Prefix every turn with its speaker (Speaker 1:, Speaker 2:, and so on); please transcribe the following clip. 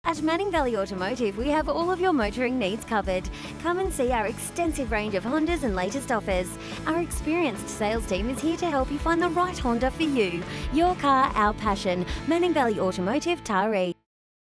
Speaker 1: At Manning Valley Automotive, we have all of your motoring needs covered. Come and see our extensive range of Hondas and latest offers. Our experienced sales team is here to help you find the right Honda for you. Your car, our passion. Manning Valley Automotive, Taree.